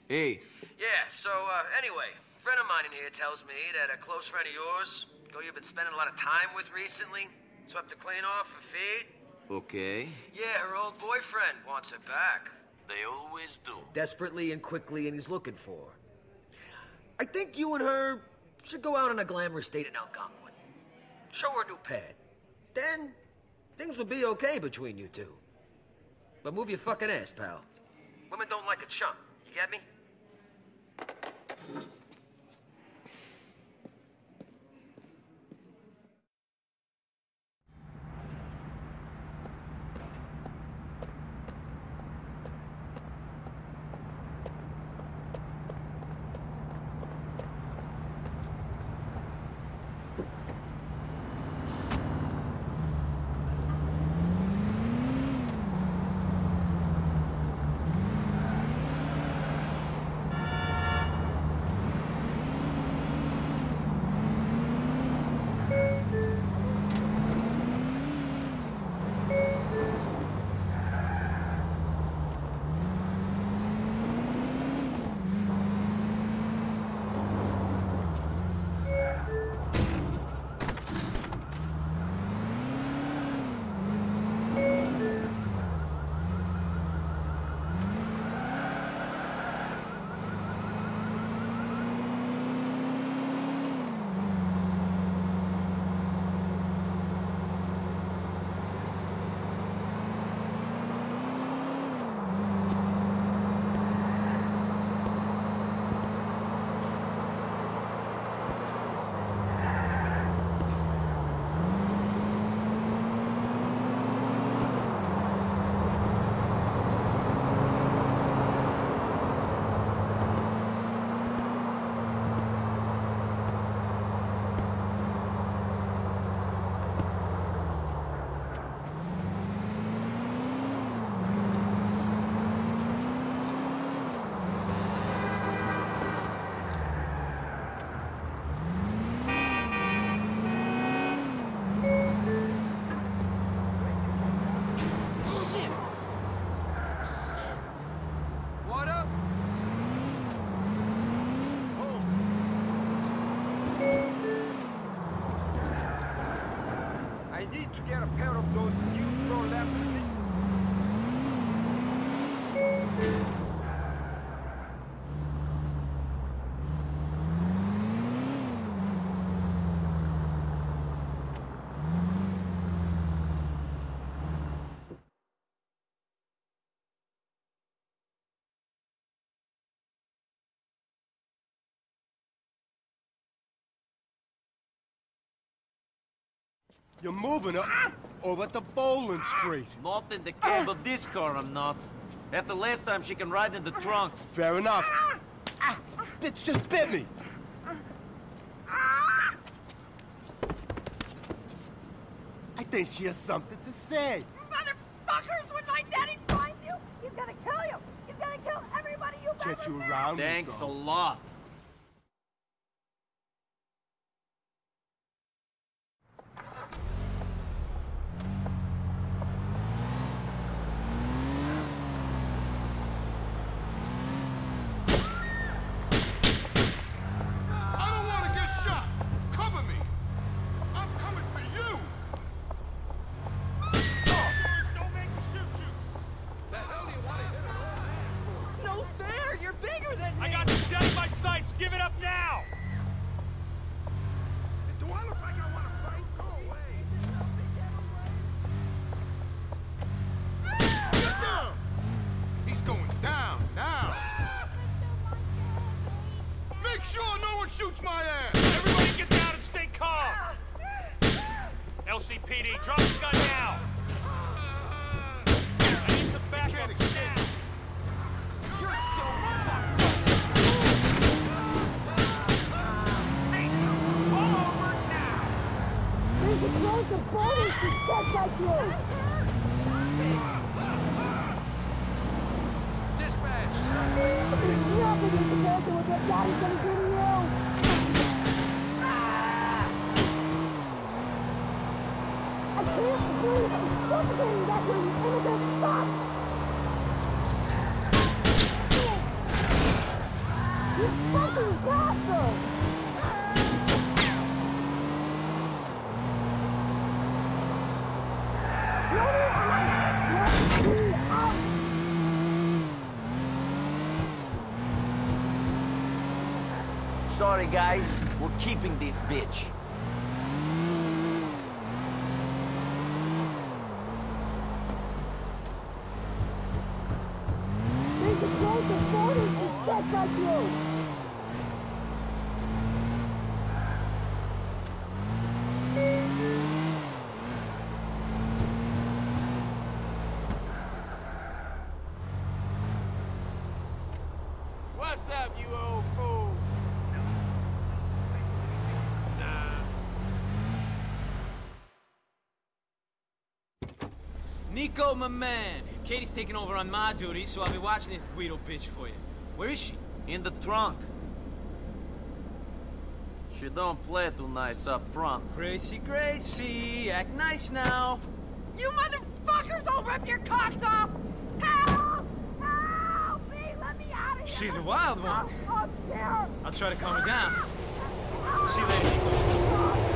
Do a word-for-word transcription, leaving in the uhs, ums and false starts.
Hey. Yeah, so, uh, anyway, a friend of mine in here tells me that a close friend of yours, who you've been spending a lot of time with recently, swept the clean off her feet. Okay. Yeah, her old boyfriend wants her back. They always do. Desperately and quickly, and he's looking for her. I think you and her should go out on a glamorous date in Algonquin. Show her a new pad. Then, things will be okay between you two. But move your fucking ass, pal. Women don't like a chump. You get me? You're moving up over to Bowling Street. Not in the cab of this car, I'm not. After last time, she can ride in the trunk. Fair enough. Ah, bitch just bit me. I think she has something to say. Motherfuckers, when my daddy finds you, he's gonna kill you. He's gonna kill everybody you've ever Get you met. around, Thanks Niko. a lot. Shoots my ass! Everybody get down and stay calm! L C P D, drop the gun now! I need some backup now! You're so fucked! Pull over now! There's a close of bodies to get like you! Dispatch! There's nothing in comparison with what daddy's gonna do to you! I can't believe I'm suffocating that way, you innocent fuck! You fucking bastard! Sorry, guys. We're keeping this bitch. There's a close to forty to checks like you! What's up, you old fool? Niko, my man. Katie's taking over on my duty, so I'll be watching this Guido bitch for you. Where is she? In the trunk. She don't play too nice up front. Gracie, Gracie, act nice now. You motherfuckers, I'll rip your cocks off! Help! Help me! Let me out of here! She's a wild one. I'm scared! I'll try to calm her down. See you later, Niko.